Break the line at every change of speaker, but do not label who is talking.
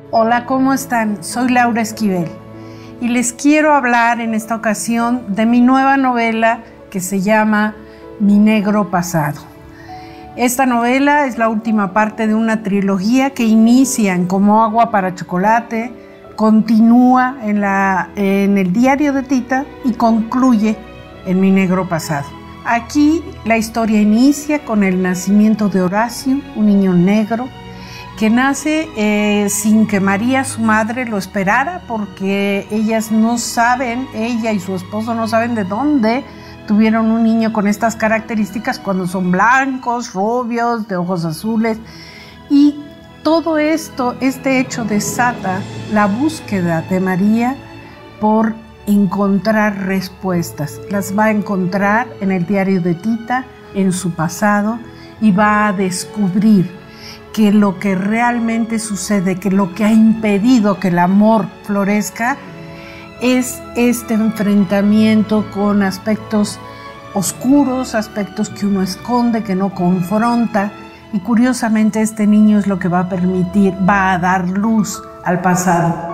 Hola, ¿cómo están? Soy Laura Esquivel y les quiero hablar en esta ocasión de mi nueva novela que se llama Mi Negro Pasado. Esta novela es la última parte de una trilogía que inicia en Como agua para chocolate, continúa en el diario de Tita y concluye en Mi Negro Pasado. Aquí la historia inicia con el nacimiento de Horacio, un niño negro, que nace sin que María, su madre, lo esperara, porque ellas no saben, ella y su esposo no saben de dónde tuvieron un niño con estas características cuando son blancos, rubios, de ojos azules. Y todo esto, este hecho desata la búsqueda de María por encontrar respuestas. Las va a encontrar en el diario de Tita, en su pasado, y va a descubrir que lo que realmente sucede, que lo que ha impedido que el amor florezca es este enfrentamiento con aspectos oscuros, aspectos que uno esconde, que no confronta, y curiosamente este niño es lo que va a permitir, va a dar luz al pasado.